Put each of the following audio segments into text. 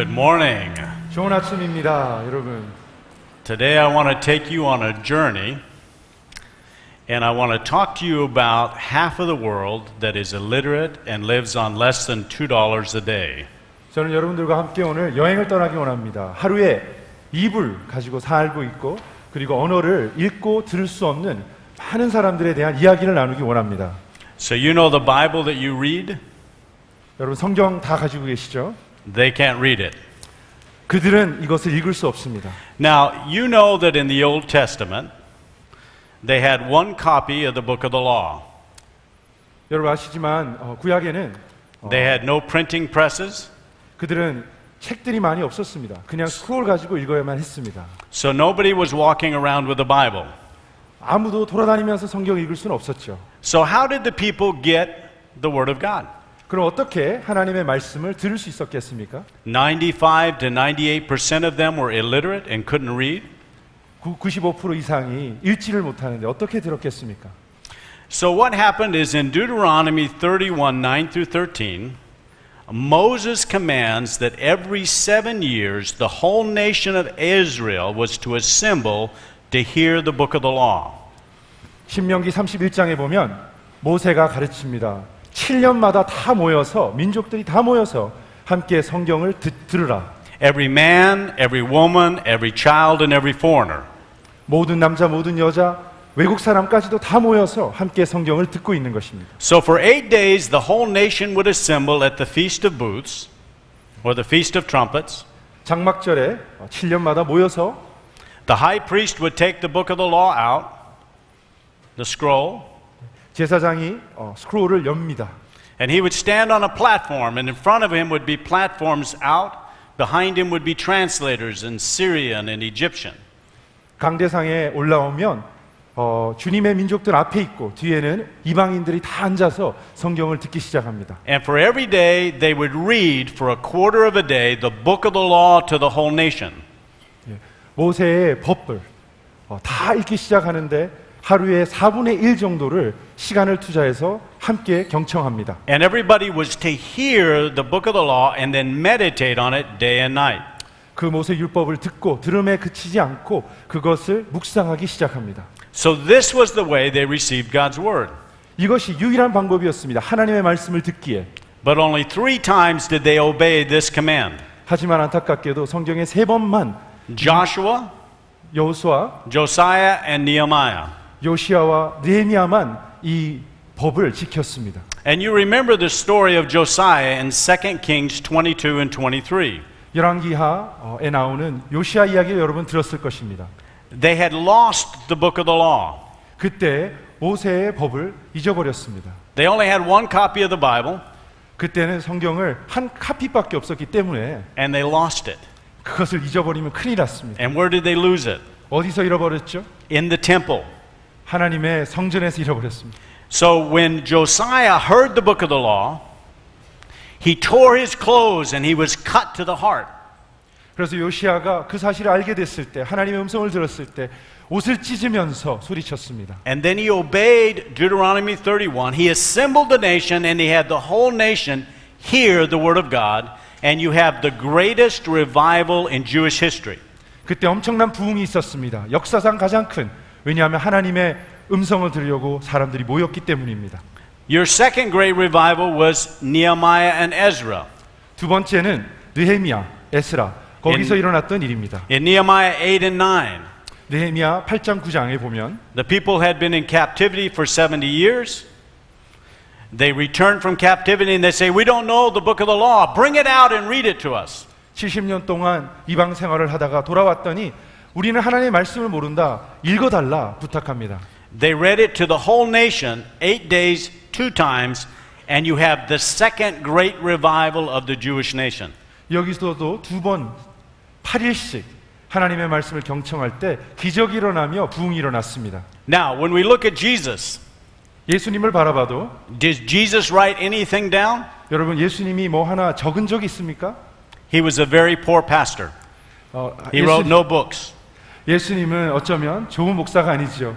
Good morning. 좋은 아침입니다, 여러분. Today I want to take you on a journey, and I want to talk to you about half of the world that is illiterate and lives on less than $2 a day. 저는 여러분들과 함께 오늘 여행을 떠나기 원합니다. 하루에 이불 가지고 살고 있고 그리고 언어를 읽고 들을 수 없는 많은 사람들에 대한 이야기를 나누기 원합니다. So you know the Bible that you read? 여러분 성경 다 가지고 계시죠? They can't read it. 그들은 이것을 읽을 수 없습니다. Now, you know that in the Old Testament, they had one copy of the book of the law. 여러분 아시지만 구약에는 They had no printing presses, 그들은 책들이 많이 없었습니다. 그냥 스크롤 가지고 읽어야만 했습니다. so nobody was walking around with a Bible. 아무도 돌아다니면서 성경 읽을 수는 없었죠. So how did the people get the Word of God? 그럼 어떻게 하나님의 말씀을 들을 수 있었겠습니까? 95 to 98% of them were illiterate and couldn't read. 95% 이상이 읽지를 못하는데 어떻게 들었겠습니까? So what happened is in Deuteronomy 31, 9 through 13, Moses commands that every 7 years the whole nation of Israel was to assemble to hear the book of the law. 신명기 31장에 보면 모세가 가르칩니다. 7년마다 다 모여서 민족들이 다 모여서 함께 성경을 들으라. Every man, every woman, every child, and every foreigner. 모든 남자, 모든 여자, 외국 사람까지도 다 모여서 함께 성경을 듣고 있는 것입니다. So for 8 days the whole nation would assemble at the Feast of Booths, or the Feast of Trumpets. 장막절에 7년마다 모여서 The high priest would take the book of the law out, the scroll, 제사장이 스크롤을 엽니다. and he would stand on a platform, and in front of him would be platforms out, behind him would be translators in Syrian and Egyptian. 강대상에 올라오면 주님의 민족들 앞에 있고 뒤에는 이방인들이 다 앉아서 성경을 듣기 시작합니다. And for every day they would read for a quarter of a day the book of the law to the whole nation. 모세의 법을 다 읽기 시작하는데 하루에 4분의 1 정도를 시간을 투자해서 함께 경청합니다. And everybody was to hear the book of the law and then meditate on it day and night. 그 모세 율법을 듣고 들음에 그치지 않고 그것을 묵상하기 시작합니다. So this was the way they received God's word. 이것이 유일한 방법이었습니다. 하나님의 말씀을 듣기에. But only 3 times did they obey this command. 하지만 안타깝게도 성경에 3번만 Joshua, 여호수아, Josiah, and Nehemiah. 요시아와 느헤미야만 이 법을 지켰습니다. And you remember the story of Josiah in 2 Kings 22 and 23. 열왕기하에 나오는 요시아 이야기를 여러분 들었을 것입니다. They had lost the book of the law. 그때 모세의 법을 잊어버렸습니다. They only had one copy of the Bible, 그때는 성경을 한 카피밖에 없었기 때문에 and they lost it. 그것을 잊어버리면 큰일 났습니다. And where did they lose it? 어디서 잃어버렸죠? In the temple. 하나님의 성전에서 잃어버렸습니다. So when Josiah heard the book of the law, he tore his clothes and he was cut to the heart. 그래서 요시아가 그 사실을 알게 됐을 때, 하나님의 음성을 들었을 때 옷을 찢으면서 소리쳤습니다. And then he obeyed Deuteronomy 31. He assembled the nation and he had the whole nation hear the word of God, and you have the greatest revival in Jewish history. 그때 엄청난 부흥이 있었습니다. 역사상 가장 큰, 왜냐하면 하나님의 음성을 들으려고 사람들이 모였기 때문입니다. Your second great revival was Nehemiah and Ezra. 두 번째는 느헤미야, 에스라, 거기서 일어났던 일입니다. In Nehemiah 8 and 9, 느헤미야 8장 9장에 보면 the people had been in captivity for 70 years. They returned from captivity and they say, we don't know the book of the law. Bring it out and read it to us. 70년 동안 이방 생활을 하다가 돌아왔더니 우리는 하나님의 말씀을 모른다. 읽어달라 부탁합니다. They read it to the whole nation 8 days, 2 times, and you have the second great revival of the Jewish nation. 여기서도 2번 8일씩 하나님의 말씀을 경청할 때 기적이 일어나며 부흥이 일어났습니다. Now, when we look at Jesus, 예수님을 바라봐도 did Jesus write anything down? 여러분 예수님이 뭐 하나 적은 적이 있습니까? He was a very poor pastor. He wrote no books. 예수님은 어쩌면 좋은 목사가 아니죠.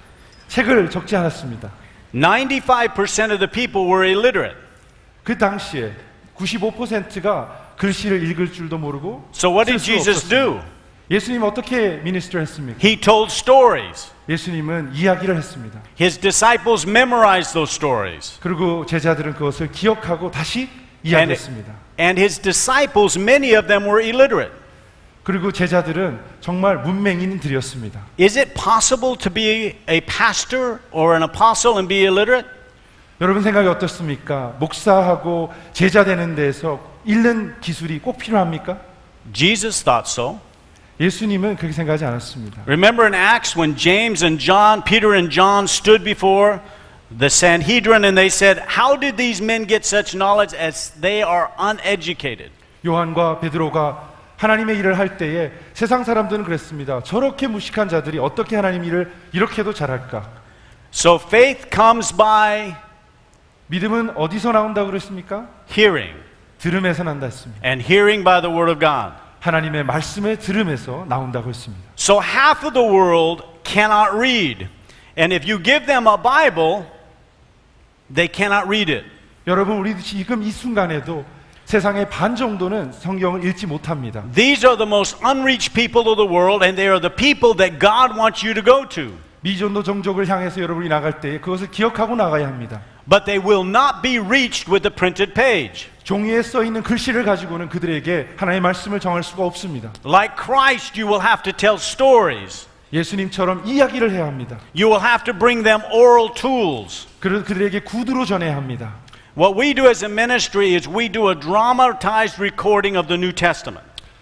책을 적지 않았습니다. 95% of the people were illiterate. 그 당시에 95%가 글씨를 읽을 줄도 모르고 So what did 쓸 수 Jesus do? 없었습니다. 예수님 어떻게 미니스트를 했습니까? He told stories. 예수님은 이야기를 했습니다. His disciples memorized those stories. 그리고 제자들은 그것을 기억하고 다시 이야기했습니다. And his disciples, many of them were illiterate. 그리고 제자들은 정말 문맹인들이었습니다. Is it possible to be a pastor or an apostle and be illiterate? 여러분 생각이 어떻습니까? 목사하고 제자 되는 데서 읽는 기술이 꼭 필요합니까? Jesus thought so. 예수님은 그렇게 생각하지 않았습니다. Remember in Acts when James and John, Peter and John stood before the Sanhedrin and they said, "How did these men get such knowledge as they are uneducated?" 요한과 베드로가 하나님의 일을 할 때에 세상 사람들은 그랬습니다. 저렇게 무식한 자들이 어떻게 하나님 일을 이렇게도 잘할까? So faith comes by 믿음은 어디서 나온다고 그랬습니까? hearing, 들음에서 난다 했습니다. and hearing by the word of God. 하나님의 말씀의 들음에서 나온다고 했습니다. So half of the world cannot read. And if you give them a Bible, they cannot read it. 여러분 우리 지금 이 순간에도 세상의 반 정도는 성경을 읽지 못합니다. These are the most unreached people of the world, and they are the people that God wants you to go to. 미전도 종족을 향해서 여러분이 나갈 때 그것을 기억하고 나가야 합니다. But they will not be reached with the printed page. 종이에 써 있는 글씨를 가지고는 그들에게 하나님의 말씀을 정할 수가 없습니다. Like Christ, you will have to tell stories. 예수님처럼 이야기를 해야 합니다. You will have to bring them oral tools. 그들에게 구두로 전해야 합니다. What we do as a ministry is we do a dramatized recording of the New Testament.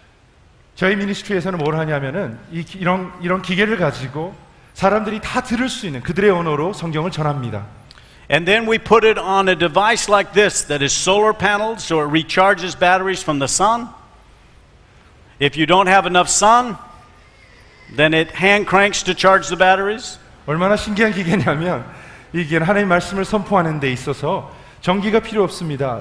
저희 미니스트리에서는 뭘 하냐면은 이런 기계를 가지고 사람들이 다 들을 수 있는 그들의 언어로 성경을 전합니다. And then we put it on a device like this that is solar paneled, so it recharges batteries from the sun. If you don't have enough sun, then it hand cranks to charge the batteries. 얼마나 신기한 기계냐면 이 기계는 하나님의 말씀을 선포하는 데 있어서 전기가 필요 없습니다.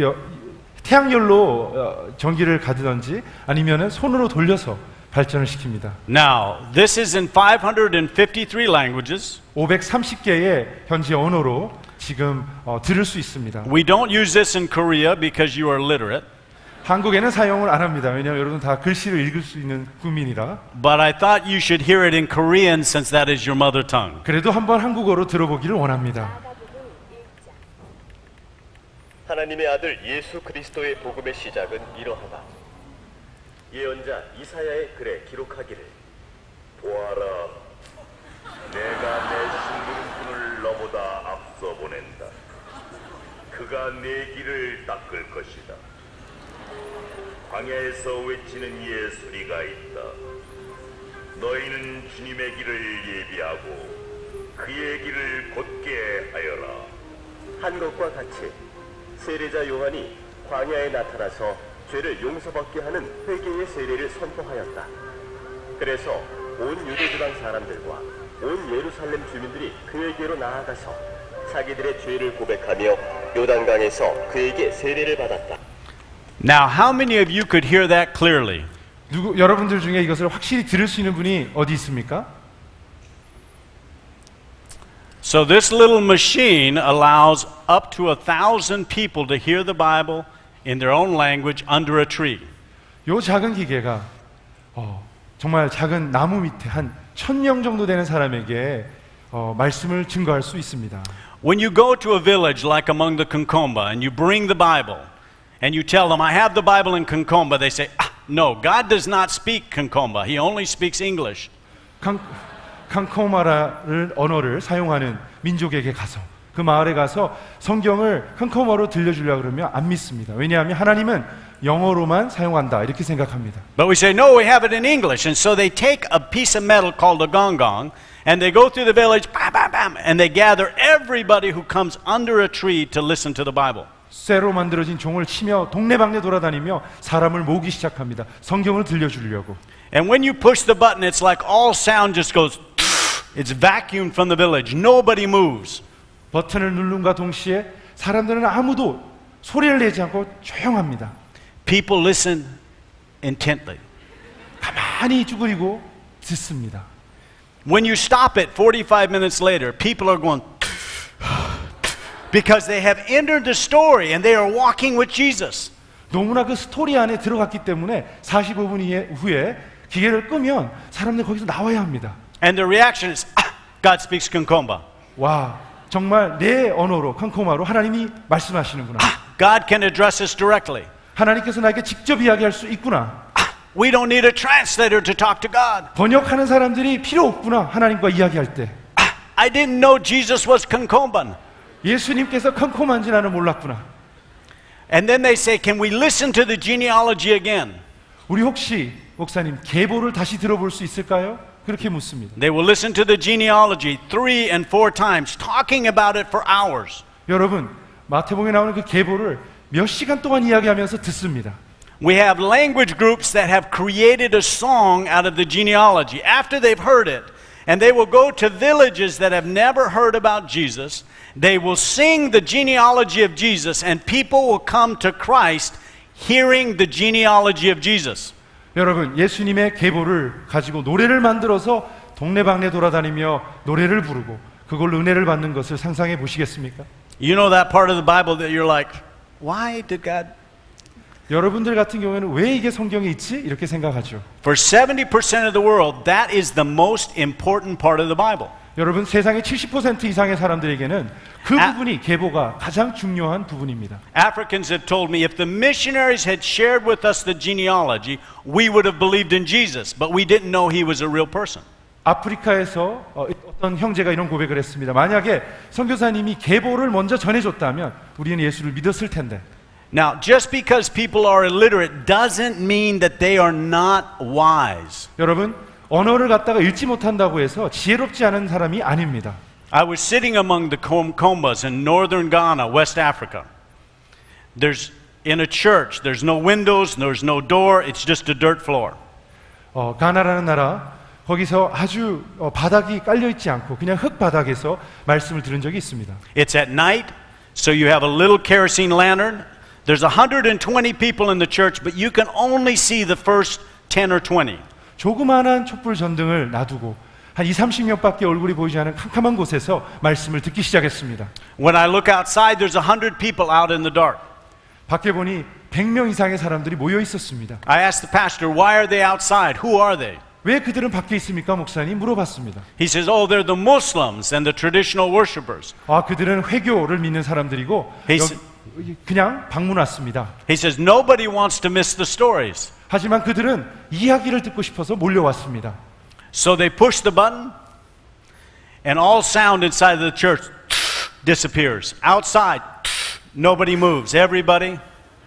태양열로 전기를 가두든지 아니면은 손으로 돌려서 발전을 시킵니다. Now, this is in 553 languages. 530개의 현지 언어로 지금 들을 수 있습니다. We don't use this in Korea because you are literate. 한국에는 사용을 안 합니다. 왜냐하면 여러분 다 글씨를 읽을 수 있는 국민이라. But I thought you should hear it in Korean since that is your mother tongue. 그래도 한번 한국어로 들어보기를 원합니다. 하나님의 아들 예수 그리스도의 복음의 시작은 이러하다. 예언자 이사야의 글에 기록하기를 보아라, 내가 내 신부름꾼을 너보다 앞서 보낸다. 그가 내 길을 닦을 것이다. 광야에서 외치는 이의 소리가 있다. 너희는 주님의 길을 예비하고 그의 길을 곧게 하여라. 한 것과 같이 세례자 요한이 광야에 나타나서 죄를 용서받게 하는 회개의 세례를 선포하였다. 그래서 온 유대지방 사람들과 온 예루살렘 주민들이 그에게로 나아가서 자기들의 죄를 고백하며 요단강에서 그에게 세례를 받았다. Now, how many of you could hear that clearly? 여러분들 중에 이것을 확실히 들을 수 있는 분이 어디 있습니까? So this little machine allows up to 1,000 people to hear the Bible in their own language under a tree. 요 작은 기계가 정말 작은 나무 밑에 한 1,000명 정도 되는 사람에게 말씀을 증거할 수 있습니다. When you go to a village like among the Concomba and you bring the Bible and you tell them, I have the Bible in Concomba, they say, no, God does not speak Concomba. He only speaks English. 칸코마라를 언어를 사용하는 민족에게 가서 그 마을에 가서 성경을 칸코마로 들려주려고 그러면 안 믿습니다. 왜냐하면 하나님은 영어로만 사용한다 이렇게 생각합니다. But we say, no, we have it in English. And so they take a piece of metal called a gong gong and they go through the village, bam, bam, bam, and they gather everybody who comes under a tree to listen to the Bible. 쇠로 만들어진 종을 치며 동네방네 돌아다니며 사람을 모으기 시작합니다. 성경을 들려주려고. And when you push the button, it's like all sound just goes, it's vacuumed from the village. Nobody moves. 버튼을 누른과 동시에 사람들은 아무도 소리를 내지 않고 조용합니다. People listen intently. 가만히 쭈그리고 듣습니다. When you stop it 45 minutes later, people are going because they have entered the story and they are walking with Jesus. 너무나 그 스토리 안에 들어갔기 때문에 45분 후에 기계를 끄면 사람들이 거기서 나와야 합니다. And the reaction is, God speaks Kankomba. 와, 정말 내 언어로 칸코마로 하나님이 말씀하시는구나. God can address us directly. 하나님께서 나에게 직접 이야기할 수 있구나. We don't need a translator to talk to God. 번역하는 사람들이 필요 없구나. 하나님과 이야기할 때. I didn't know Jesus was Kankomban. 예수님께서 칸코마인지 나는 몰랐구나. And then they say, can we listen to the genealogy again? 우리 혹시 목사님 계보를 다시 들어볼 수 있을까요? 그렇게 묻습니다. They will listen to the genealogy 3 and 4 times, talking about it for hours. 여러분, 마태복음에 나오는 그 계보를 몇 시간 동안 이야기하면서 듣습니다. We have language groups that have created a song out of the genealogy after they've heard it. And they will go to villages that have never heard about Jesus. They will sing the genealogy of Jesus, and people will come to Christ hearing the genealogy of Jesus. 여러분, 예수님의 계보를 가지고 노래를 만들어서 동네방네 돌아다니며 노래를 부르고 그걸로 은혜를 받는 것을 상상해 보시겠습니까? You know that part of the Bible that you're like, why did God? 여러분들 같은 경우에는 왜 이게 성경에 있지? 이렇게 생각하죠. For 70% of the world, that is the most important part of the Bible. 여러분, 세상의 70% 이상의 사람들에게는 그 부분이 계보가 가장 중요한 부분입니다. Africans have told me if the missionaries had shared with us the genealogy, we would have believed in Jesus, but we didn't know he was a real person. 아프리카에서 어떤 형제가 이런 고백을 했습니다. 만약에 선교사님이 계보를 먼저 전해줬다면 우리는 예수를 믿었을 텐데. Now, just because people are illiterate doesn't mean that they are not wise. 여러분, 언어를 갖다가 읽지 못한다고 해서 지혜롭지 않은 사람이 아닙니다. I was sitting among the Kombas in northern Ghana, West Africa. There's in a church, there's no windows, there's no door, it's just a dirt floor. 가나라는 나라, 거기서 아주 바닥이 깔려 있지 않고 그냥 흙 바닥에서 말씀을 들은 적이 있습니다. It's at night, so you have a little kerosene lantern. There's 120 people in the church, but you can only see the first 10 or 20. 조그마한 촛불 전등을 놔두고 한 20-30명밖에 얼굴이 보이지 않은 캄캄한 곳에서 말씀을 듣기 시작했습니다. When I look outside, there's 100 people out in the dark. 밖에 보니 100명 이상의 사람들이 모여 있었습니다. I asked the pastor, why are they outside? Who are they? 왜 그들은 밖에 있습니까, 목사님? 물어봤습니다. He says, oh, they're the Muslims and the traditional worshipers. 그들은 회교를 믿는 사람들이고 그냥 방문 왔습니다. He says, nobody wants to miss the stories. 하지만 그들은 이야기를 듣고 싶어서 몰려왔습니다. So they push the button, and all sound inside the church disappears. Outside, nobody moves. Everybody.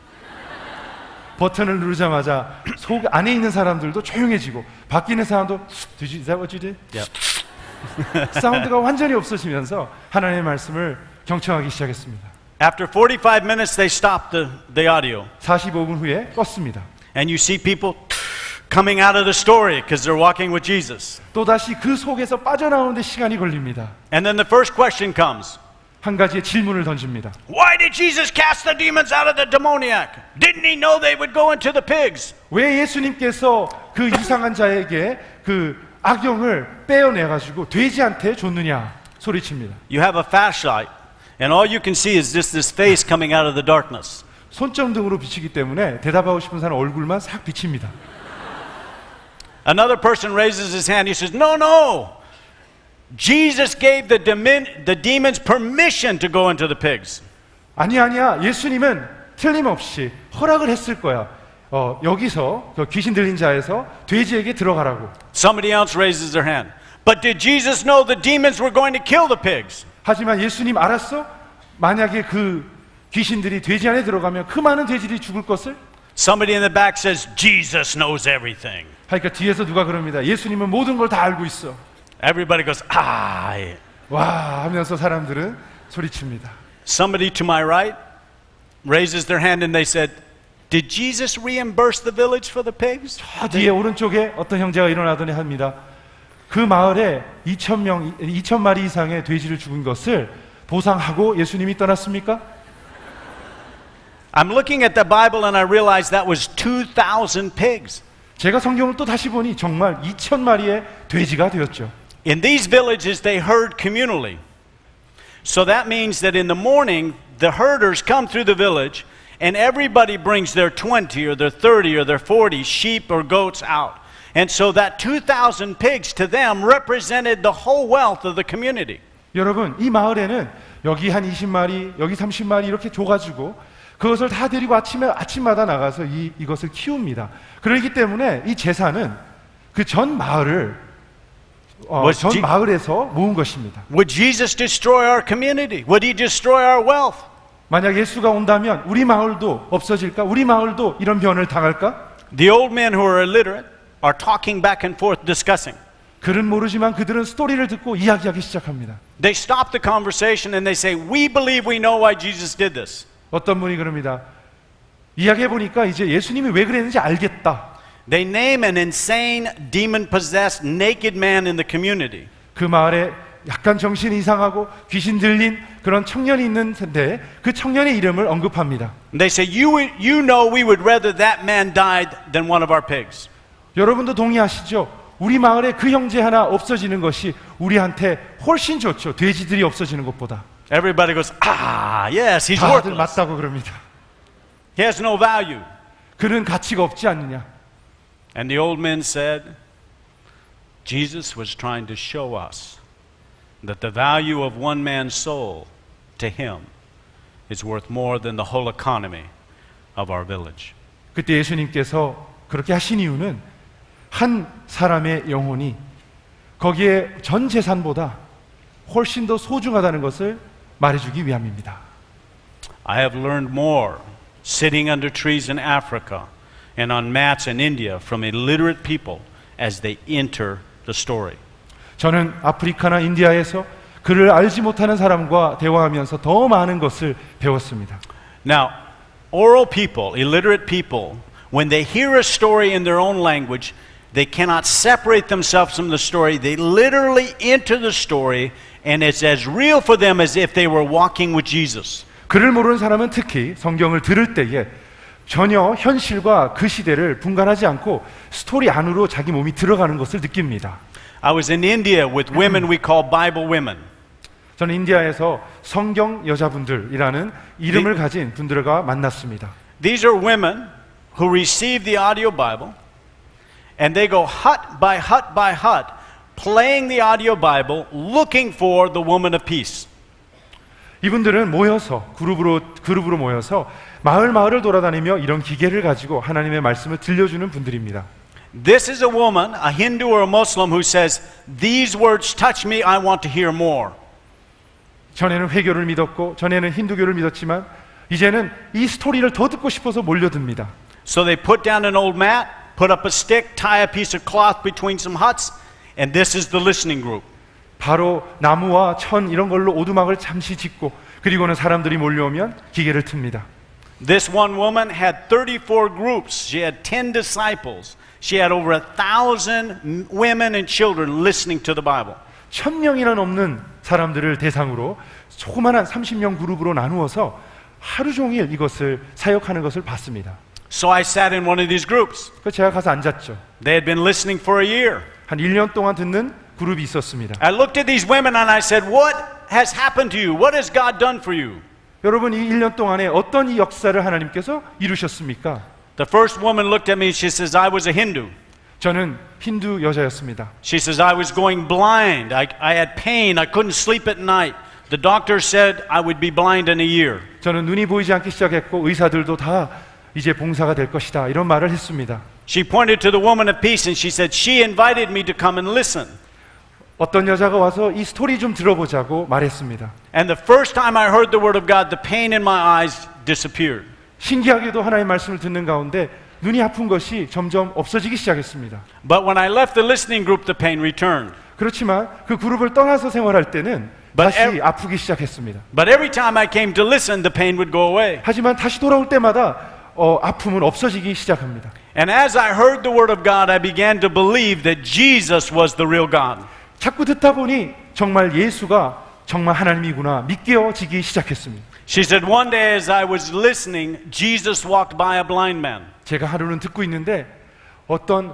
버튼을 누르자마자 속 안에 있는 사람들도 조용해지고 밖에 있는 사람도 Is that what you did? Yep. 사운드가 완전히 없어지면서 하나님의 말씀을 경청하기 시작했습니다. After 45 minutes, they stop the audio. 45분 후에 껐습니다. And you see people coming out of the story because they're walking with Jesus. 또다시 그 속에서 빠져나오는데 시간이 걸립니다. And then the first question comes. 한 가지의 질문을 던집니다. Why did Jesus cast the demons out of the demoniac? Didn't he know they would go into the pigs? 왜 예수님께서 그 이상한 자에게 그 악영을 빼어내가지고 돼지한테 줬느냐 소리칩니다. You have a flashlight, and all you can see is just this face coming out of the darkness. 손전등으로 비치기 때문에 대답하고 싶은 사람 얼굴만 싹 비칩니다. Another person raises his hand. He says, no, no. Jesus gave the demons permission to go into the pigs. 아니야. 예수님은 틀림없이 허락을 했을 거야. 여기서 귀신 들린 자에서 돼지에게 들어가라고. Somebody else raises their hand. But did Jesus know the demons were going to kill the pigs? 하지만 예수님 알았어? 만약에 그 귀신들이 돼지 안에 들어가면 그 많은 돼지들이 죽을 것을? Somebody in the back says, Jesus knows everything. 그러니까 뒤에서 누가 그럽니다. 예수님은 모든 걸 다 알고 있어. Everybody goes, ah. 와 하면서 사람들은 소리칩니다. Somebody to my right raises their hand and they said, did Jesus reimburse the village for the pigs? 저 뒤에 오른쪽에 어떤 형제가 일어나더니 합니다. 그 마을에 2,000마리 이상의 돼지를 죽은 것을 보상하고 예수님이 떠났습니까? I'm looking at the Bible and I realize that was 2,000 pigs. 제가 성경을 또 다시 보니 정말 2,000마리의 돼지가 되었죠. In these villages they herd communally. So that means that in the morning the herders come through the village and everybody brings their 20 or their 30 or their 40 sheep or goats out. And so that 2,000 pigs to them represented the whole wealth of the community. 여러분, 이 마을에는 여기 한 20마리, 여기 30마리 이렇게 줘가지고 그것을 다 데리고 아침마다 나가서 이것을 키웁니다. 그렇기 때문에 이 제사는 그 전 마을을 전 마을에서 모은 것입니다. Would Jesus destroy our community? Would he destroy our wealth? 만약 예수가 온다면 우리 마을도 없어질까? 우리 마을도 이런 변을 당할까? The old men who are illiterate are talking back and forth, discussing. 글은 모르지만 그들은 스토리를 듣고 이야기하기 시작합니다. They stop the conversation and they say, "We believe we know why Jesus did this." 어떤 분이 그럽니다. 이야기해 보니까 이제 예수님이 왜 그랬는지 알겠다. They name an insane, demon-possessed, naked man in the community. 그 마을에 약간 정신이 이상하고 귀신 들린 그런 청년이 있는데 그 청년의 이름을 언급합니다. And they say, you know we would rather that man died than one of our pigs. 여러분도 동의하시죠? 우리 마을에 그 형제 하나 없어지는 것이 우리한테 훨씬 좋죠. 돼지들이 없어지는 것보다. Everybody goes, yes, he's 다들 worthless. 맞다고 그럽니다. He has no value. 그는 가치가 없지 않느냐. And the old men said, Jesus was trying to show us that the value of one man's soul to him is worth more than the whole economy of our village. 그때 예수님께서 그렇게 하신 이유는 한 사람의 영혼이 거기에 전 재산보다 훨씬 더 소중하다는 것을 말해주기 위함입니다. I have learned more sitting under trees in Africa and on mats in India from illiterate people as they enter the story. 저는 아프리카나 인디아에서 그를 알지 못하는 사람과 대화하면서 더 많은 것을 배웠습니다. Now, oral people, illiterate people, when they hear a story in their own language, they cannot separate themselves from the story. They literally enter the story, and it's as real for them as if they were walking with Jesus. 글을 모르는 사람은 특히 성경을 들을 때에 전혀 현실과 그 시대를 분간하지 않고 스토리 안으로 자기 몸이 들어가는 것을 느낍니다. I was in India with women we call Bible women. 저는 인디아에서 성경 여자분들이라는 이름을 가진 분들과 만났습니다. These are women who receive the audio Bible, and they go hut by hut by hut, playing the audio Bible, looking for the woman of peace. 이분들은 모여서 그룹으로 모여서 마을을 돌아다니며 이런 기계를 가지고 하나님의 말씀을 들려주는 분들입니다. This is a woman, a Hindu or a Muslim, who says, "These words touch me. I want to hear more." 전에는 회교를 믿었고 전에는 힌두교를 믿었지만 이제는 이 스토리를 더 듣고 싶어서 몰려듭니다. So they put down an old mat, put up a stick, tie a piece of cloth between some huts, and this is the listening group. 바로 나무와 천 이런 걸로 오두막을 잠시 짓고 그리고는 사람들이 몰려오면 기계를 틉니다. This one woman had 34 groups. She had 10 disciples. She had over 1,000 women and children listening to the Bible. 1,000명이나 넘는 사람들을 대상으로 조그만한 30명 그룹으로 나누어서 하루 종일 이것을 사역하는 것을 봤습니다. So I sat in one of these groups. 그래서 제가 가서 앉았죠. They had been listening for a year. 한 1년 동안 듣는 그룹이 있었습니다. I looked at these women and I said, "What has happened to you? What has God done for you?" 여러분, 이 1년 동안에 어떤 이 역사를 하나님께서 이루셨습니까? The first woman looked at me. She says, "I was a Hindu." 저는 힌두 여자였습니다. She says, "I was going blind. I had pain. I couldn't sleep at night. The doctor said I would be blind in a year." 저는 눈이 보이지 않기 시작했고 의사들도 다 이제 봉사가 될 것이다 이런 말을 했습니다. She pointed to the woman of peace and she said, "She invited me to come and listen." 어떤 여자가 와서 이 스토리 좀 들어보자고 말했습니다. And the first time I heard the word of God, the pain in my eyes disappeared. 신기하게도 하나님의 말씀을 듣는 가운데 눈이 아픈 것이 점점 없어지기 시작했습니다. But when I left the listening group, the pain returned. 그렇지만 그 그룹을 떠나서 생활할 때는 다시 아프기 시작했습니다. But every time I came to listen, the pain would go away. 하지만 다시 돌아올 때마다 아픔은 없어지기 시작합니다. And as I heard the word of God, I began to believe that Jesus was the real God. 자꾸 듣다 보니 정말 예수가 정말 하나님이구나 믿겨지기 시작했습니다. She said, one day as I was listening, Jesus walked by a blind man. 제가 하루는 듣고 있는데 어떤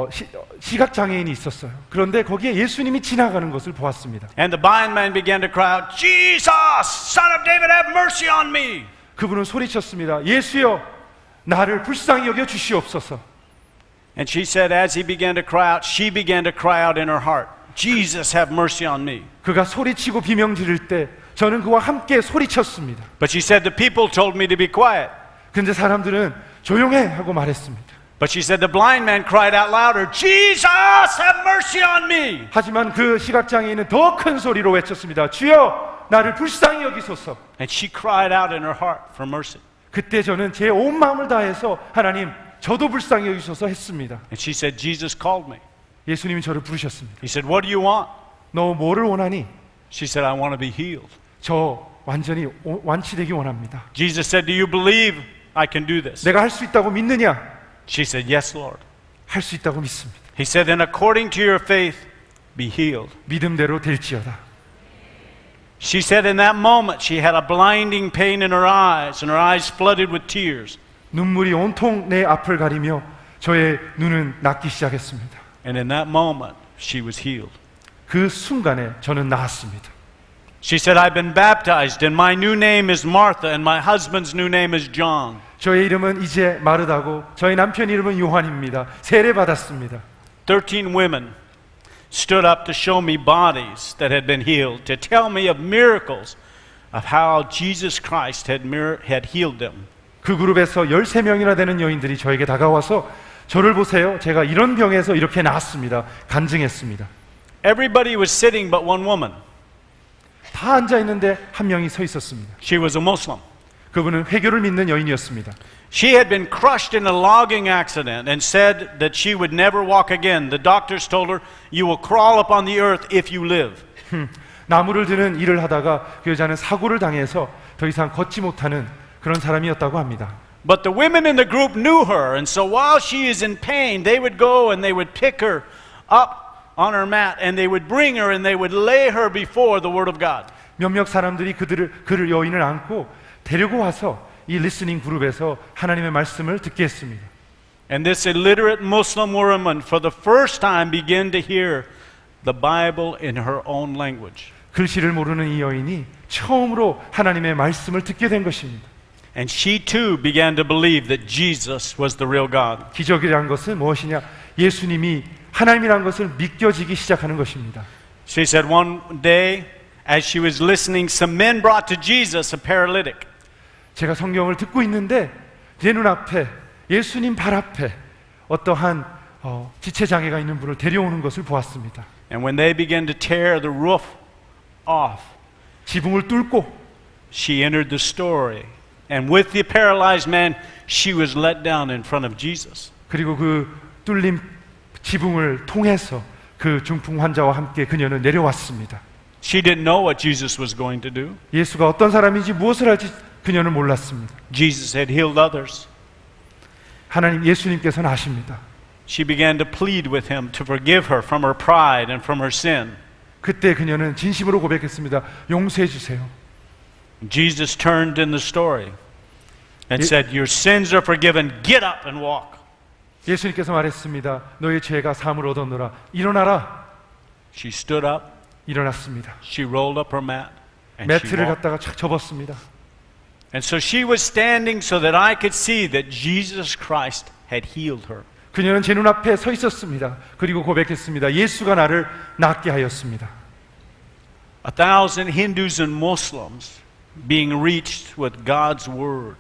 시각 장애인이 있었어요. 그런데 거기에 예수님이 지나가는 것을 보았습니다. And the blind man began to cry out, "Jesus, Son of David, have mercy on me." 그분은 소리쳤습니다. 예수여, 나를 불쌍히 여겨 주시옵소서. And she said, as he began to cry out, she began to cry out in her heart, Jesus, have mercy on me. 그가 소리치고 비명 지를 때 저는 그와 함께 소리쳤습니다. But she said, the people told me to be quiet. 근데 사람들은 조용해 하고 말했습니다. But she said, the blind man cried out louder, Jesus, have mercy on me. 하지만 그 시각장애인은 더 큰 소리로 외쳤습니다. 주여, 나를 불쌍히 여기소서. And she cried out in her heart for mercy. 그때 저는 제 온 마음을 다해서 하나님, 저도 불쌍히 여기소서 했습니다. And she said, Jesus called me. 예수님이 저를 부르셨습니다. He said, what do you want? 너 뭐를 원하니? She said, I want to be healed. 저 완전히 완치되기 원합니다. Jesus said, do you believe I can do this? 내가 할 수 있다고 믿느냐? She said, yes, Lord. 할 수 있다고 믿습니다. He said, then according to your faith, be healed. 믿음대로 될지어다. She said in that moment she had a blinding pain in her eyes and her eyes flooded with tears. 눈물이 온통 내 앞을 가리며 저의 눈은 낫기 시작했습니다. And in that moment she was healed. 그 순간에 저는 나았습니다. She said, I've been baptized and my new name is Martha and my husband's new name is John. 저의 이름은 이제 마르다고 저희 남편 이름은 요한입니다. 세례 받았습니다. 13 women stood up to show me bodies that had been healed, to tell me of miracles of how Jesus Christ had healed them. 그 그룹에서 13명이나 되는 여인들이 저에게 다가와서 저를 보세요. 제가 이런 병에서 이렇게 나았습니다. 간증했습니다. Everybody was sitting but one woman. 다 앉아 있는데 한 명이 서 있었습니다. She was a Muslim. 그분은 회교를 믿는 여인이었습니다. She had been crushed in a logging accident and said that she would never walk again. The doctors told her, you will crawl up on the earth if you live. 나무를 드는 일을 하다가 그 여자는 사고를 당해서 더 이상 걷지 못하는 그런 사람이었다고 합니다. But the women in the group knew her, and so while she is in pain, they would go and they would pick her up on her mat and they would bring her and they would lay her before the Word of God. 몇몇 사람들이 그를 여인을 안고 데리고 와서 이 리스닝 그룹에서 하나님의 말씀을 듣게 했습니다. And this illiterate Muslim woman for the first time began to hear the Bible in her own language. 글씨를 모르는 이 여인이 처음으로 하나님의 말씀을 듣게 된 것입니다. And she too began to believe that Jesus was the real God. 기적이란 것은 무엇이냐? 예수님이 하나님이란 것을 믿겨지기 시작하는 것입니다. She said one day as she was listening, some men brought to Jesus a paralytic. 제가 성경을 듣고 있는데 제 눈앞에 예수님 발 앞에 어떠한 지체장애가 있는 분을 데려오는 것을 보았습니다. And when they began to tear the roof off, 지붕을 뚫고 she entered the story. And with the paralyzed man, she was let down in front of Jesus. 그리고 그 뚫린 지붕을 통해서 그 중풍 환자와 함께 그녀는 내려왔습니다. She didn't know what Jesus was going to do. 예수가 어떤 사람인지 무엇을 할지 그녀는 몰랐습니다. Jesus had healed others. 하나님 예수님께서는 아십니다. She began to plead with him to forgive her from her pride and from her sin. 그때 그녀는 진심으로 고백했습니다. 용서해 주세요. Jesus turned in the story and said, your sins are forgiven. Get up and walk. 예수님께서 말했습니다. 너의 죄가 사함을 얻었노라. 일어나라. She stood up. 일어났습니다. She rolled up her mat and she 매트를 walked. 갖다가 착 접었습니다. And so she was standing so that I could see that Jesus Christ had healed her. 그녀는 제 눈앞에 서 있었습니다. 그리고 고백했습니다. 예수가 나를 낫게 하였습니다. 1,000 Hindus and Muslims being reached with God's word.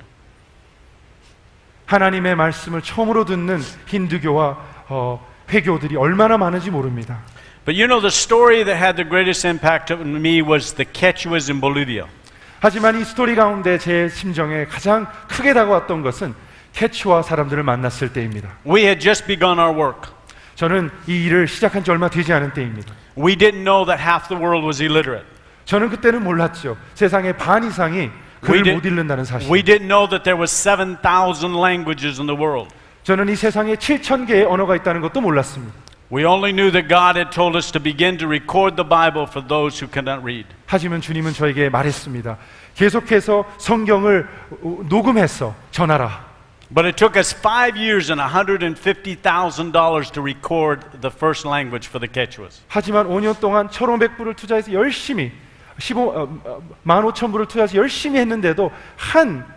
하나님의 말씀을 처음으로 듣는 힌두교와 회교들이 얼마나 많은지 모릅니다. But you know the story that had the greatest impact on me was the Quechuas in Bolivia. 하지만 이 스토리 가운데 제 심정에 가장 크게 다가왔던 것은 캐추와 사람들을 만났을 때입니다. We had just begun our work. 저는 이 일을 시작한 지 얼마 되지 않은 때입니다. We didn't know that half the world was illiterate. 저는 그때는 몰랐죠. 세상의 반 이상이 글을 못 읽는다는 사실. We didn't know that there was 7,000 languages in the world. 저는 이 세상에 7,000개의 언어가 있다는 것도 몰랐습니다. We only knew that God had told us to begin to record the Bible for those who cannot read. 하지만 주님은 저에게 말했습니다. 계속해서 성경을 녹음해서 전하라. But it took us 5 years and $150,000 to record the first language for the Quechuas. 하지만 5년 동안 1,500불을 투자해서 열심히 15,000불을 투자해서 열심히 했는데도 한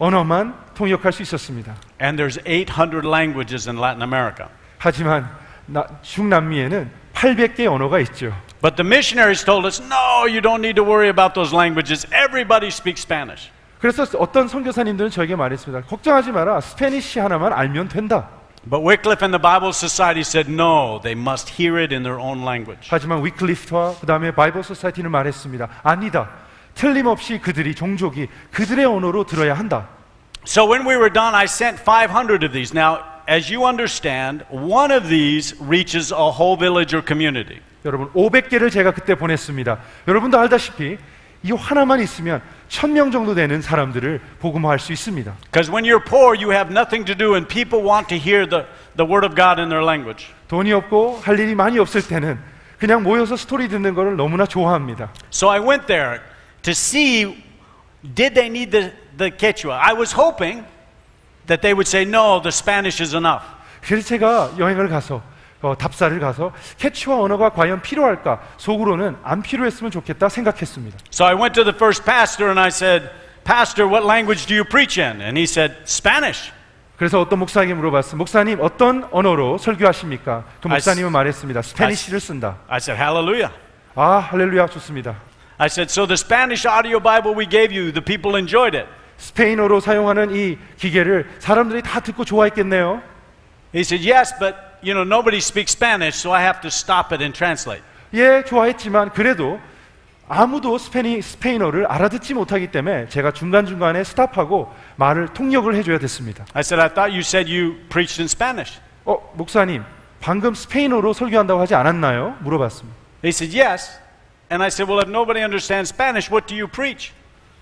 언어만 통역할 수 있었습니다. And there's 800 languages in Latin America. 하지만 중남미에는 800개의 언어가 있죠. But the missionaries told us, no, you don't need to worry about those languages. Everybody speaks Spanish. 그래서 어떤 선교사님들은 저에게 말했습니다. 걱정하지 마라. 스페니쉬 하나만 알면 된다. But Wycliffe and the Bible Society said, no, they must hear it in their own language. 하지만 위클리프와 그 다음에 바이블 소사이티는 말했습니다. 아니다. 틀림없이 그들이 종족이 그들의 언어로 들어야 한다. So when we were done, I sent 500 of these. Now, as you understand, one of these reaches a whole village or community. 여러분 500개를 제가 그때 보냈습니다. 여러분도 알다시피 이 하나만 있으면 1000명 정도 되는 사람들을 복음화할 수 있습니다. Because when you're poor, you have nothing to do and people want to hear the word of God in their language. 돈이 없고 할 일이 많이 없을 때는 그냥 모여서 스토리 듣는 것을 너무나 좋아합니다. So I went there to see, did they need the Quechua? I was hoping that they would say, no, the Spanish is enough. 그래서 제가 여행을 가서 답사를 가서 캐치와 언어가 과연 필요할까? 속으로는 안 필요했으면 좋겠다 생각했습니다. So I went to the first pastor and I said, Pastor, what language do you preach in? And he said, Spanish. 그래서 어떤 목사에게 물어봤어요. 목사님, 어떤 언어로 설교하십니까? 그 목사님은 말했습니다. 스페니쉬를 쓴다. I said, Hallelujah. 아, 할렐루야, 좋습니다. I said, so the Spanish audio Bible we gave you, the people enjoyed it. 스페인어로 사용하는 이 기계를 사람들이 다 듣고 좋아했겠네요. He said, yes, but you know, nobody speaks Spanish, so I have to stop it and translate. 예, 좋아했지만 그래도 아무도 스페인어를 알아듣지 못하기 때문에 제가 중간중간에 스탑하고 말을 통역을 해줘야 됐습니다. I said, I thought you said you preached in Spanish. 목사님, 방금 스페인어로 설교한다고 하지 않았나요? 물어봤습니다. He said, yes. And I said, well, if nobody understands Spanish, what do you preach?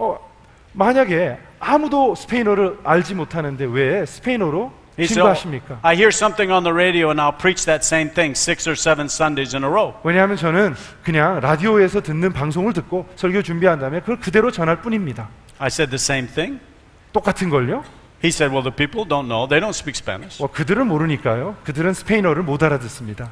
만약에 아무도 스페인어를 알지 못하는데 왜 스페인어로 증거하십니까? I hear something on the radio and I'll preach that same thing 6 or 7 Sundays in a row. 왜냐하면 저는 그냥 라디오에서 듣는 방송을 듣고 설교 준비한 다음에 그걸 그대로 전할 뿐입니다. I said the same thing. 똑같은 걸요? He said, well, the people don't know. They don't speak Spanish. 그들은 모르니까요. 그들은 스페인어를 못 알아듣습니다.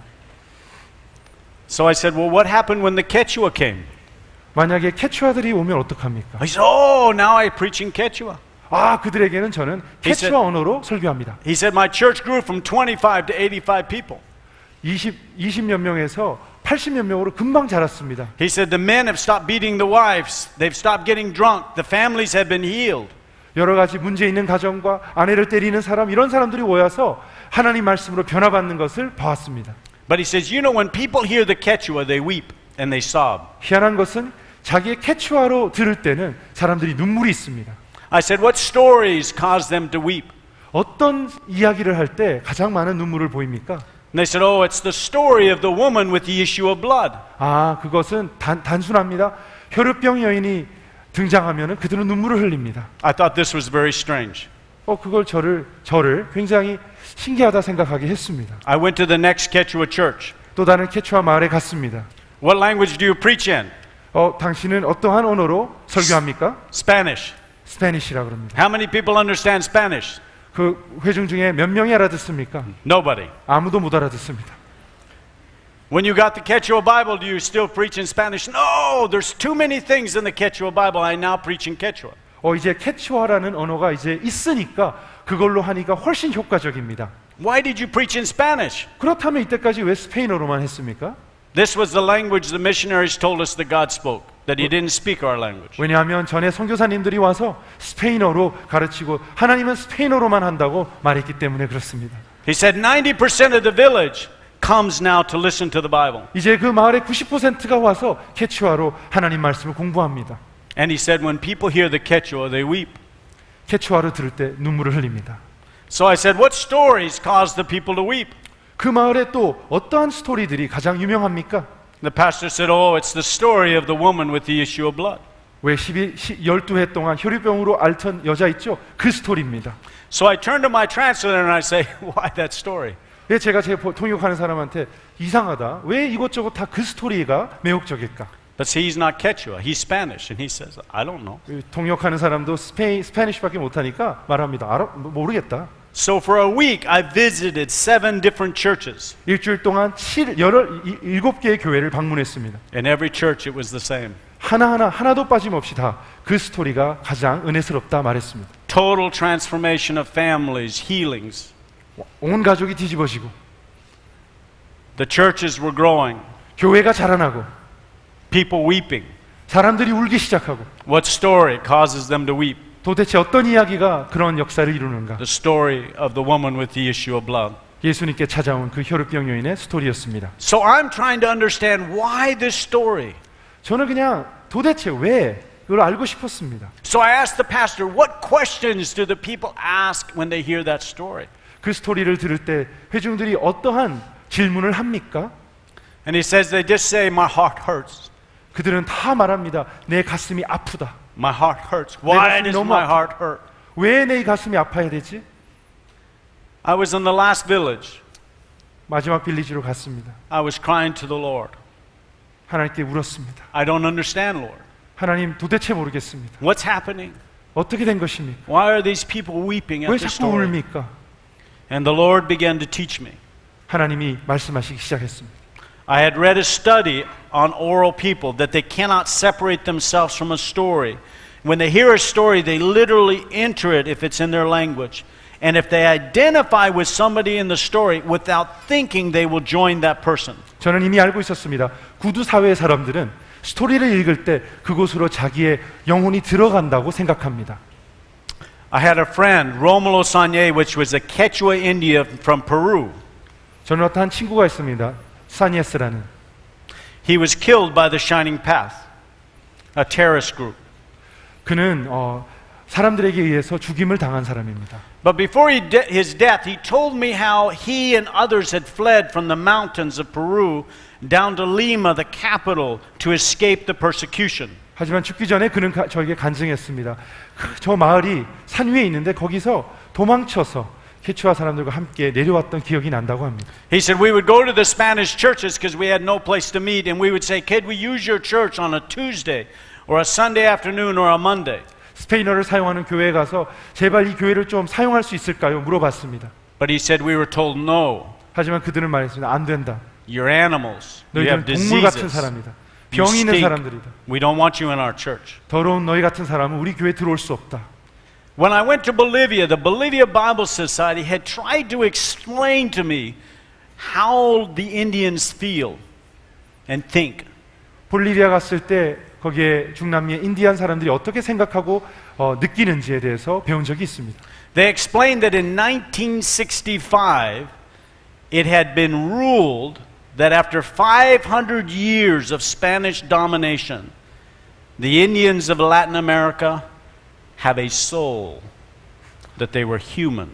So I said, well, what happened when the Quechua came? 만약에 캐치와들이 오면 어떡합니까? He said, oh, now I preach in Quechua. 그들에게는 저는 캐치와 언어로 설교합니다. He said, my church grew from 25 to 85 people. 20몇 명에서 80몇 명으로 금방 자랐습니다. He said, the men have stopped beating the wives. They've stopped getting drunk. The families have been healed. 여러 가지 문제 있는 가정과 아내를 때리는 사람, 이런 사람들이 모여서 하나님 말씀으로 변화받는 것을 봐왔습니다. But he says, you know, when people hear the Quechua, they weep and they sob. 희한한 것은 자기의 캐치와로 들을 때는 사람들이 눈물이 있습니다. I said, what stories cause them to weep? 어떤 이야기를 할 때 가장 많은 눈물을 보입니까? And they said, oh, it's the story of the woman with the issue of blood. 그것은 단순합니다. 혈루병 여인이 등장하면 그들은 눈물을 흘립니다. I thought this was very strange. 그걸 저를 굉장히 신기하다 생각하게 했습니다. I went to the next Quechua church. 또 다른 캐치와 마을에 갔습니다. What language do you preach in? 당신은 어떠한 언어로 설교합니까? Spanish. 스페니쉬라고 합니다. How many people understand Spanish? 그 회중 중에 몇 명이 알아듣습니까? Nobody. 아무도 못 알아듣습니다. When you got the Quechua Bible, do you still preach in Spanish? No, there's too many things in the Quechua Bible. I now preach in Quechua. 이제 캐치와라는 언어가 이제 있으니까 그걸로 하니까 훨씬 효과적입니다. Why did you preach in Spanish? 그렇다면 이때까지 왜 스페인어로만 했습니까? This was the language the missionaries told us that God spoke, that He didn't speak our language. 왜냐하면 전에 선교사님들이 와서 스페인어로 가르치고 하나님은 스페인어로만 한다고 말했기 때문에 그렇습니다. He said 90% of the village comes now to listen to the Bible. 이제 그 마을의 90%가 와서 캐치와로 하나님 말씀을 공부합니다. And he said when people hear the Quechua, they weep. 캐치와를 들을 때 눈물을 흘립니다. So I said, what stories cause the people to weep? 그 마을에 또 어떠한 스토리들이 가장 유명합니까? The pastor said, oh, it's the story of the woman with the issue of blood. 왜 12해 동안 혈유병으로 앓던 여자 있죠? 그 스토리입니다. So I turned to my translator and I say, why that story? 제가 제 통역하는 사람한테 이상하다. 왜 이것저것 다 그 스토리가 매혹적일까? But see, he's not Quechua. He's Spanish. And he says, I don't know. 통역하는 사람도 스페니쉬밖에 못하니까 말합니다. 모르겠다. So for a week, I visited 7 different churches. 일주일 동안 7개의 교회를 방문했습니다. In every church, it was the same. 하나도 빠짐없이 다 그 스토리가 가장 은혜스럽다 말했습니다. total transformation of families, healings. 온 가족이 뒤집어지고 The churches were growing, 교회가 자라나고 people weeping. 사람들이 울기 시작하고 What story causes them to weep? 도대체 어떤 이야기가 그런 역사를 이루는가? The story of the woman with the issue of blood. 예수님께 찾아온 그 혈루병 여인의 스토리였습니다. So I'm trying to understand why this story. 저는 그냥 도대체 왜 그걸 알고 싶었습니다. So I asked the pastor, what questions do the people ask when they hear that story? 그 스토리를 들을 때 회중들이 어떠한 질문을 합니까? And he says they just say, my heart hurts. 그들은 다 말합니다. 내 가슴이 아프다. My heart hurts. Why 가슴이 does 너무 my 아파. heart hurt? 왜 내 가슴이 아파야 되지? I was in the last village. 마지막 빌리지로 갔습니다. I was crying to the Lord. 하나님께 울었습니다. I don't understand, Lord. 하나님 도대체 모르겠습니다. What's happening? 어떻게 된 것입니까? Why are these people weeping at 왜 this 자꾸 story? 울니까? And the Lord began to teach me. 하나님이 말씀하시기 시작했습니다. I had read a study on oral people that they cannot separate themselves from a story. When they hear a story, they literally enter it if it's in their language. And if they identify with somebody in the story, without thinking, they will join that person. 저는 이미 알고 있었습니다. 구두 사회의 사람들은 스토리를 읽을 때 그곳으로 자기의 영혼이 들어간다고 생각합니다. I had a friend, Romulo Sañé, which was a Quechua Indian from Peru. 저는 어떠한 친구가 있습니다. 사니에스라는. He was killed by the Shining Path, a terrorist group. 그는 사람들에게 의해서 죽임을 당한 사람입니다. But before his death, he told me how he and others had fled from the mountains of Peru down to Lima, the capital, to escape the persecution. 하지만 죽기 전에 그는 저에게 간증했습니다. 저 마을이 산 위에 있는데 거기서 도망쳐서 케추아 사람들과 함께 내려왔던 기억이 난다고 합니다. He said we would go to the Spanish churches because we had no place to meet, and we would say, "Could we use your church on a Tuesday or a Sunday afternoon or a Monday?" 스페인어를 사용하는 교회에 가서 제발 이 교회를 좀 사용할 수 있을까요? 물어봤습니다. But he said we were told no. 하지만 그들은 말했습니다. 안 된다. You're animals. You have 너희들은 동물 같은 diseases. 사람이다. You 병이 있는 stink. 사람들이다. We don't want you in our church. 더러운 너희 같은 사람은 우리 교회에 들어올 수 없다. When I went to Bolivia, the Bolivia Bible Society had tried to explain to me how the Indians feel and think. 볼리비아 갔을 때 거기에 중남미의 인디안 사람들이 어떻게 생각하고 느끼는지에 대해서 배운 적이 있습니다. They explained that in 1965, it had been ruled that after 500 years of Spanish domination, the Indians of Latin America have a soul, that they were human.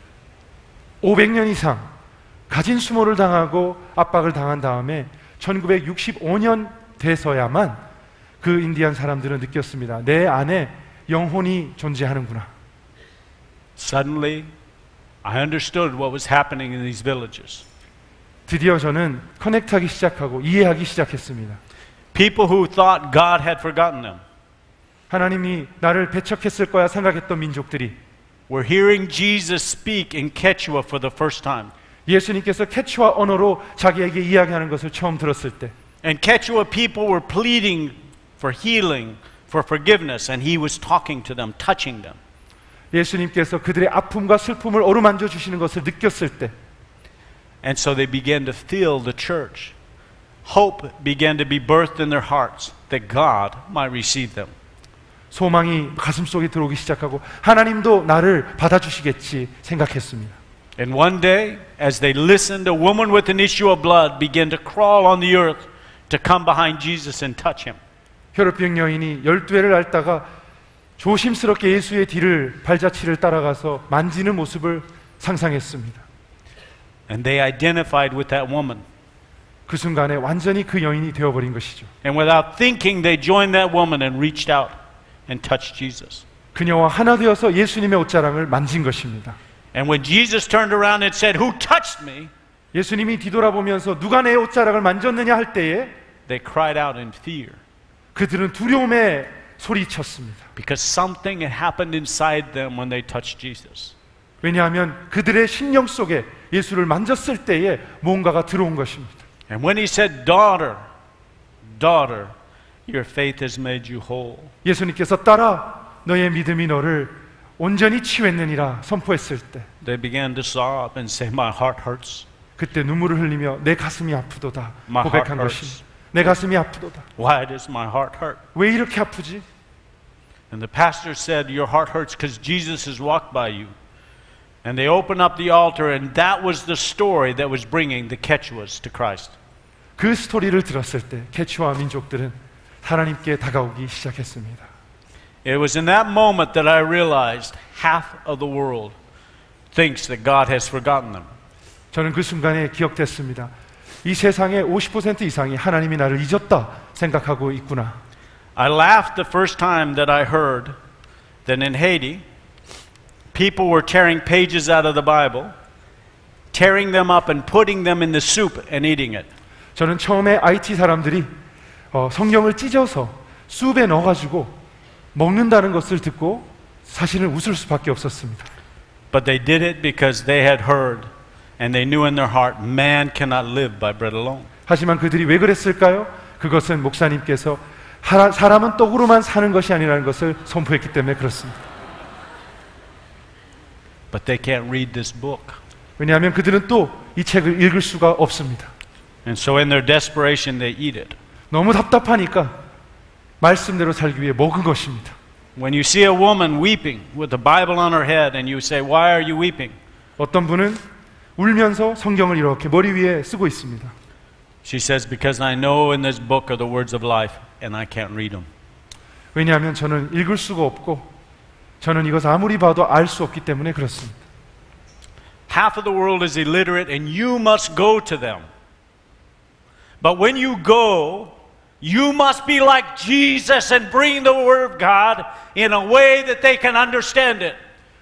500년 이상 가진 수모를 당하고 압박을 당한 다음에 1965년 돼서야만 그 인디안 사람들은 느꼈습니다. 내 안에 영혼이 존재하는구나. Suddenly, I understood what was happening in these villages. 드디어 저는 커넥트하기 시작하고 이해하기 시작했습니다. People who thought God had forgotten them 하나님이 나를 배척했을 거야 생각했던 민족들이 were hearing Jesus speak in Quechua for the first time. 예수님께서 케추아 언어로 자기에게 이야기하는 것을 처음 들었을 때 And Quechua people were pleading for healing, for forgiveness, and he was talking to them, touching them. 예수님께서 그들의 아픔과 슬픔을 어루만져 주시는 것을 느꼈을 때 And so they began to feel the church. Hope began to be birthed in their hearts that God might receive them. 소망이 가슴속에 들어오기 시작하고 하나님도 나를 받아주시겠지 생각했습니다. And one day, as they listened, a woman with an issue of blood began to crawl on the earth to come behind Jesus and touch him. 혈루병 여인이 12회를 앓다가 조심스럽게 예수의 뒤를 발자취를 따라가서 만지는 모습을 상상했습니다. And they identified with that woman. 그 순간에 완전히 그 여인이 되어버린 것이죠. And without thinking, they joined that woman and reached out and touched Jesus. 그녀와 하나 되어서 예수님의 옷자락을 만진 것입니다. And when Jesus turned around and said, "Who touched me?" 예수님이 뒤돌아보면서 누가 내 옷자락을 만졌느냐 할 때에 they cried out in fear. 그들은 두려움에 소리쳤습니다. Because something had happened inside them when they touched Jesus. 왜냐하면 그들의 심령 속에 예수를 만졌을 때에 뭔가가 들어온 것입니다. And when he said, "Daughter, daughter, your faith has made you whole." 예수님께서 딸아, 너의 믿음이 너를 온전히 치유했느니라 선포했을 때 they began to sob and say, "My heart hurts. 그때 눈물을 흘리며 내 가슴이 아프도다 My 고백한 heart 것이 hurts. 내 가슴이 아프도다. Why does my heart hurt?" 왜 이렇게 아프지? And the pastor said, "Your heart hurts because Jesus has walked by you." And they opened up the altar, and that was the story that was bringing the Quechuas to Christ. 그 스토리를 들었을 때 케추아 민족들은 하나님께 다가오기 시작했습니다. It was in that moment that I realized half of the world thinks that God has forgotten them. 저는 그 순간에 기억됐습니다. 이 세상의 50% 이상이 하나님이 나를 잊었다 생각하고 있구나. I laughed the first time that I heard that in Haiti, people were tearing pages out of the Bible, tearing them up and putting them in the soup and eating it. 저는 처음에 IT 사람들이 성경을 찢어서 숲에 넣어가지고 먹는다는 것을 듣고 사실은 웃을 수밖에 없었습니다. But they did it because they had heard and they knew in their heart, man cannot live by bread alone. 하지만 그들이 왜 그랬을까요? 그것은 목사님께서 사람은 떡으로만 사는 것이 아니라는 것을 선포했기 때문에 그렇습니다. But they can't read this book. 왜냐하면 그들은 또 이 책을 읽을 수가 없습니다. And so in their desperation they eat it. 너무 답답하니까 말씀대로 살기 위해 먹은 것입니다. When you see a woman weeping with the Bible on her head and you say, "Why are you weeping?" 어떤 분은 울면서 성경을 이렇게 머리 위에 쓰고 있습니다. She says, "Because I know in this book are the words of life and I can't read them." 왜냐하면 저는 읽을 수가 없고 저는 이것을 아무리 봐도 알 수 없기 때문에 그렇습니다. Half of the world is illiterate and you must go to them. But when you go, you must be like Jesus and bring the Word of God in a way that they can understand it.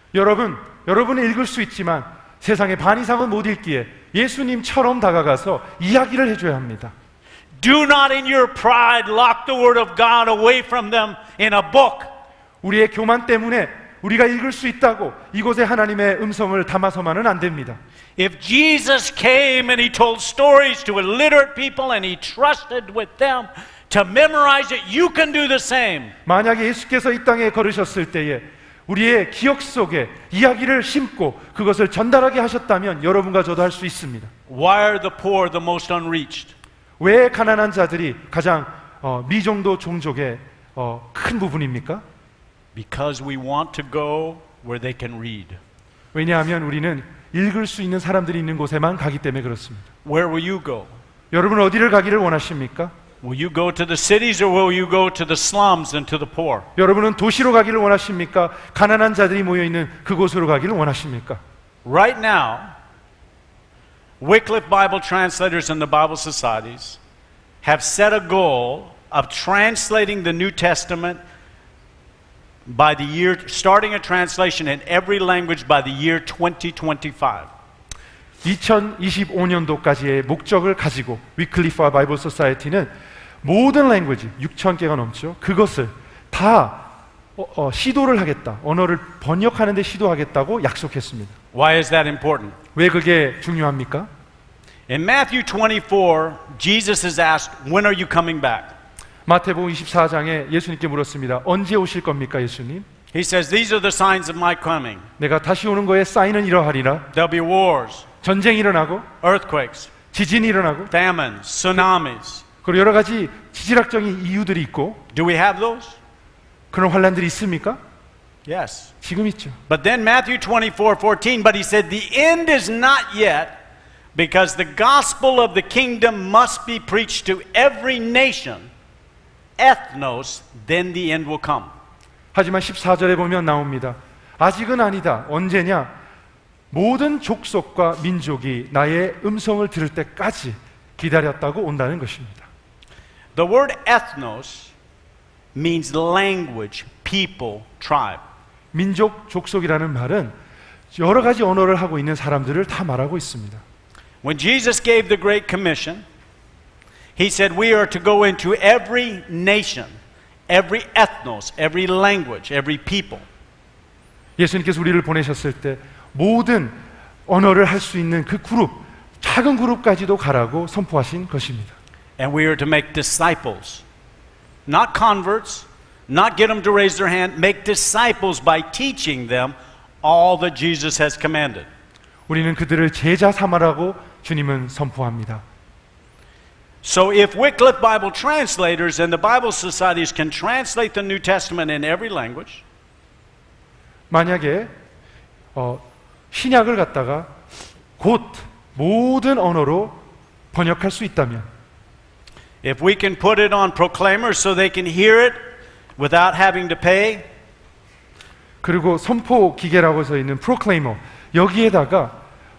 여러분은 읽을 수 있지만 세상의 반 이상은 못 읽기에 예수님처럼 다가가서 이야기를 해줘야 합니다. Do not in your pride lock the Word of God away from them in a book. 우리의 교만 때문에 우리가 읽을 수 있다고 이곳에 하나님의 음성을 담아서만은 안 됩니다. If Jesus came and He told stories to illiterate people and He trusted with them to memorize it, you can do the same. 만약에 예수께서 이 땅에 걸으셨을 때에 우리의 기억 속에 이야기를 심고 그것을 전달하게 하셨다면 여러분과 저도 할 수 있습니다. Why are the poor the most unreached? 왜 가난한 자들이 가장 미정도 종족의 큰 부분입니까? Because we want to go where they can read. 왜냐하면 우리는 읽을 수 있는 사람들이 있는 곳에만 가기 때문에 그렇습니다. Where will you go? 여러분 어디를 가기를 원하십니까? Will you go to the cities or will you go to the slums and to the poor? 여러분은 도시로 가기를 원하십니까? 가난한 자들이 모여 있는 그곳으로 가기를 원하십니까? Right now, Wycliffe Bible translators and the Bible societies have set a goal of translating the New Testament by the year, starting a translation in every language by the year 2025. 2025년도까지의 목적을 가지고 위클리프와 바이블 소사이어티는 모든 랭귀지 6,000개가 넘죠. 그것을 다 시도를 하겠다. 언어를 번역하는 데 시도하겠다고 약속했습니다. Why is that important? 왜 그게 중요합니까? In Matthew 24, Jesus is asked, "When are you coming back?" 마태복음 24장에 예수님께 물었습니다. 언제 오실 겁니까, 예수님? He says, "These are the signs of my coming. 내가 다시 오는 거에 사인은 이러하리라. There'll be wars, 전쟁이 일어나고 earthquakes, 지진이 일어나고 famines, tsunamis." 그리고 여러 가지 지질학적인 이유들이 있고 Do we have those? 그런 환란들이 있습니까? Yes. 지금 있죠. But then Matthew 24:14, but he said, "The end is not yet, because the gospel of the kingdom must be preached to every nation, ethnos, then the end will come." 하지만 14절에 보면 나옵니다. 아직은 아니다. 언제냐? 모든 족속과 민족이 나의 음성을 들을 때까지 기다렸다고 온다는 것입니다. The word ethnos means language, people, tribe. 민족, 족속이라는 말은 여러 가지 언어를 하고 있는 사람들을 다 말하고 있습니다. When Jesus gave the Great Commission, He said we are to go into every nation, every ethnos, every language, every people. 예수님께서 우리를 보내셨을 때 모든 언어를 할 수 있는 그 그룹, 작은 그룹까지도 가라고 선포하신 것입니다. And we are to make disciples, not converts, not get them to raise their hand, make disciples by teaching them all that Jesus has commanded. 우리는 그들을 제자 삼으라고 주님은 선포합니다. So if Wycliffe Bible translators and the Bible societies can translate the New Testament in every language, 만약에 신약을 갖다가 곧 모든 언어로 번역할 수 있다면, if we can put it on proclaimers so they can hear it without having to pay, 그리고 선포 기계라고 써 있는 프로클레이머 여기에다가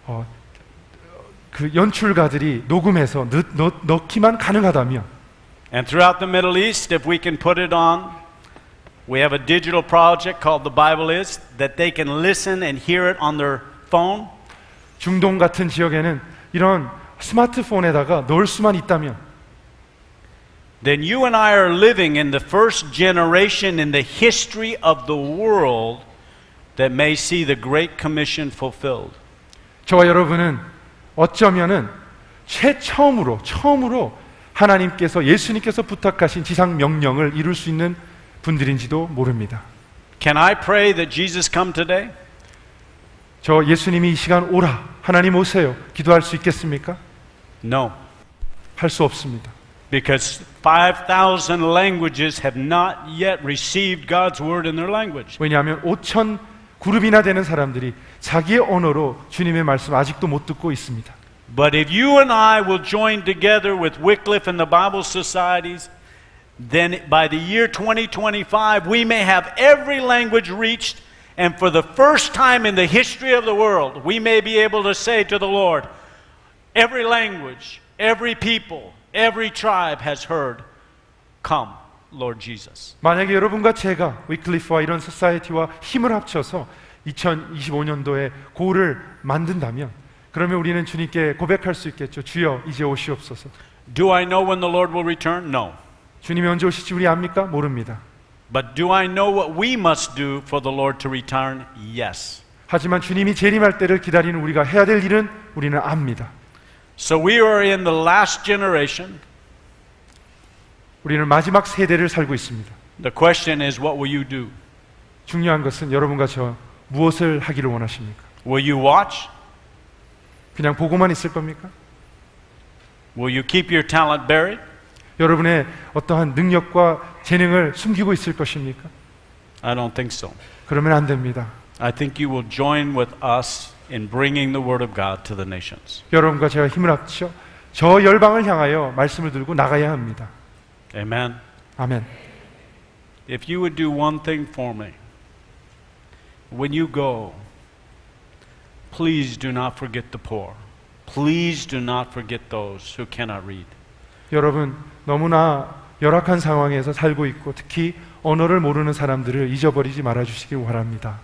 그 연출가들이 녹음해서 넣기만 가능하다면, and throughout the Middle East, if we can put it on, we have a digital project called The Bible Is, that they can listen and hear it on their phone. 중동 같은 지역에는 이런 스마트폰에다가 넣을 수만 있다면, then you and I are living in the first generation in the history of the world that may see the Great Commission fulfilled. 저와 여러분은 어쩌면은 처음으로 하나님께서 예수님께서 부탁하신 지상 명령을 이룰 수 있는 분들인지도 모릅니다. Can I pray that Jesus come today? 저 예수님이 이 시간 오라, 하나님 오세요, 기도할 수 있겠습니까? No. 할 수 없습니다. Because 5,000 languages have not yet received God's word in their language. 왜냐하면 5,000 그룹이나 되는 사람들이 자기의 언어로 주님의 말씀 아직도 못 듣고 있습니다. But if you and I will join together with Wycliffe and the Bible societies, then by the year 2025 we may have every language reached, and for the first time in the history of the world we may be able to say to the Lord, every language, every people, every tribe has heard, come, Lord Jesus. 만약에 여러분과 제가 위클리프와 이런 소사이어티와 힘을 합쳐서 2025년도에 고를 만든다면, 그러면 우리는 주님께 고백할 수 있겠죠. 주여 이제 오시옵소서. Do I know when the Lord will return? No. 주님이 언제 오실지 우리 압니까? 모릅니다. But do I know what we must do for the Lord to return? Yes. 하지만 주님이 재림할 때를 기다리는 우리가 해야 될 일은 우리는 압니다. So we are in the last generation. 우리는 마지막 세대를 살고 있습니다. The question is, what will you do? 중요한 것은 여러분과 저 무엇을 하기를 원하십니까? Will you watch? 그냥 보고만 있을 겁니까? Will you keep your talent buried? 여러분의 어떠한 능력과 재능을 숨기고 있을 것입니까? I don't think so. 그러면 안 됩니다. I think you will join with us in bringing the word of God to the nations. 여러분과 제가 힘을 합쳐 저 열방을 향하여 말씀을 들고 나가야 합니다. Amen. 아멘. If you would do one thing for me, when you go, please do not forget the poor. Please do not forget those who cannot read. 여러분, 너무나 열악한 상황에서 살고 있고 특히 언어를 모르는 사람들을 잊어버리지 말아주시기 바랍니다.